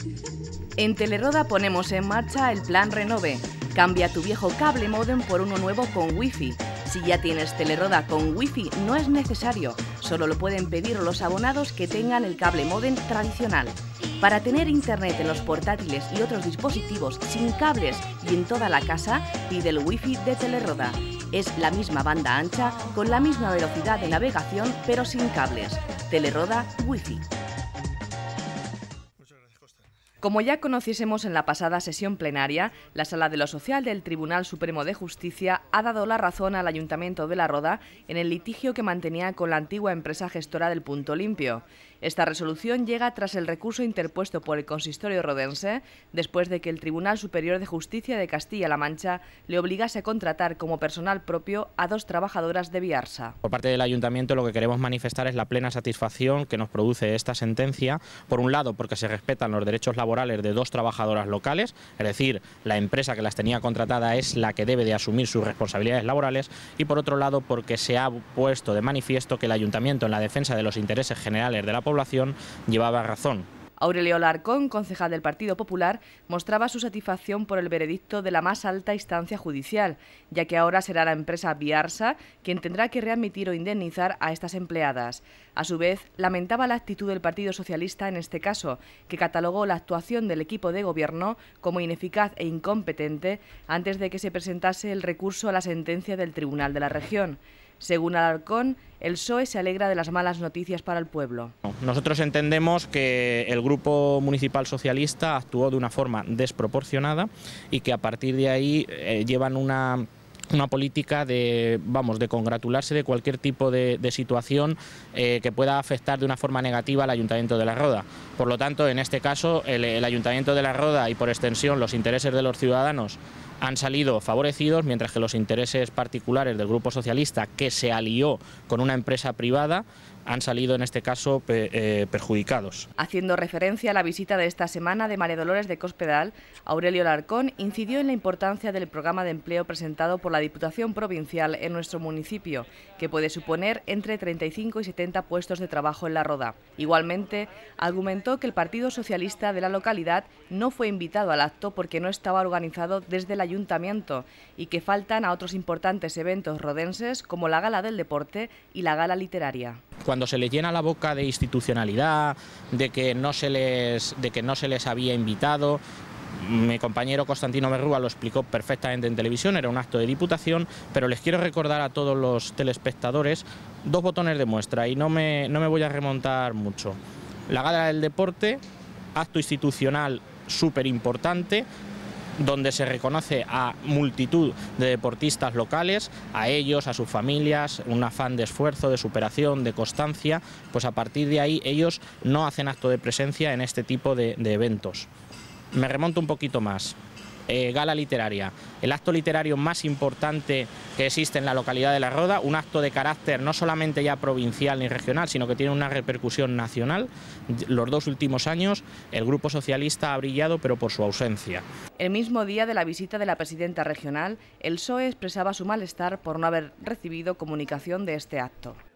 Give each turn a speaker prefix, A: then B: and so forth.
A: En Teleroda ponemos en marcha el plan Renove. Cambia tu viejo cable módem por uno nuevo con Wi-Fi. Si ya tienes Teleroda con Wi-Fi no es necesario, solo lo pueden pedir los abonados que tengan el cable módem tradicional. Para tener internet en los portátiles y otros dispositivos sin cables y en toda la casa, pide el Wi-Fi de Teleroda. Es la misma banda ancha, con la misma velocidad de navegación, pero sin cables. Teleroda Wi-Fi. Como ya conociésemos en la pasada sesión plenaria, la Sala de lo Social del Tribunal Supremo de Justicia ha dado la razón al Ayuntamiento de La Roda en el litigio que mantenía con la antigua empresa gestora del Punto Limpio. Esta resolución llega tras el recurso interpuesto por el consistorio rodense, después de que el Tribunal Superior de Justicia de Castilla-La Mancha le obligase a contratar como personal propio a 2 trabajadoras de Biarsa.
B: Por parte del Ayuntamiento lo que queremos manifestar es la plena satisfacción que nos produce esta sentencia, por un lado porque se respetan los derechos laborales de 2 trabajadoras locales, es decir, la empresa que las tenía contratada es la que debe de asumir sus responsabilidades laborales, y por otro lado porque se ha puesto de manifiesto que el Ayuntamiento, en la defensa de los intereses generales de la población, llevaba razón.
A: Aurelio Alarcón, concejal del Partido Popular, mostraba su satisfacción por el veredicto de la más alta instancia judicial, ya que ahora será la empresa Biarsa quien tendrá que readmitir o indemnizar a estas empleadas. A su vez, lamentaba la actitud del Partido Socialista en este caso, que catalogó la actuación del equipo de gobierno como ineficaz e incompetente antes de que se presentase el recurso a la sentencia del Tribunal de la Región. Según Alarcón, el PSOE se alegra de las malas noticias para el pueblo.
B: Nosotros entendemos que el Grupo Municipal Socialista actuó de una forma desproporcionada y que a partir de ahí llevan una política de congratularse de cualquier tipo de situación que pueda afectar de una forma negativa al Ayuntamiento de La Roda. Por lo tanto, en este caso, el Ayuntamiento de La Roda y por extensión los intereses de los ciudadanos han salido favorecidos, mientras que los intereses particulares del Grupo Socialista, que se alió con una empresa privada, han salido en este caso perjudicados.
A: Haciendo referencia a la visita de esta semana de María Dolores de Cospedal, Aurelio Alarcón incidió en la importancia del programa de empleo presentado por la Diputación Provincial en nuestro municipio, que puede suponer entre 35 y 70 puestos de trabajo en La Roda. Igualmente, argumentó que el Partido Socialista de la localidad no fue invitado al acto porque no estaba organizado desde el Ayuntamiento y que faltan a otros importantes eventos rodenses como la Gala del Deporte y la Gala Literaria.
B: Cuando se les llena la boca de institucionalidad, de que no se les había invitado, mi compañero Constantino Berrúa lo explicó perfectamente en televisión, era un acto de Diputación, pero les quiero recordar a todos los telespectadores 2 botones de muestra y no me voy a remontar mucho. La Gala del Deporte, acto institucional súper importante, donde se reconoce a multitud de deportistas locales, a ellos, a sus familias, un afán de esfuerzo, de superación, de constancia, pues a partir de ahí ellos no hacen acto de presencia en este tipo de eventos. Me remonto un poquito más. Gala literaria, el acto literario más importante que existe en la localidad de La Roda, un acto de carácter no solamente ya provincial ni regional, sino que tiene una repercusión nacional. Los 2 últimos años el Grupo Socialista ha brillado, pero por su ausencia.
A: El mismo día de la visita de la presidenta regional, el PSOE expresaba su malestar por no haber recibido comunicación de este acto.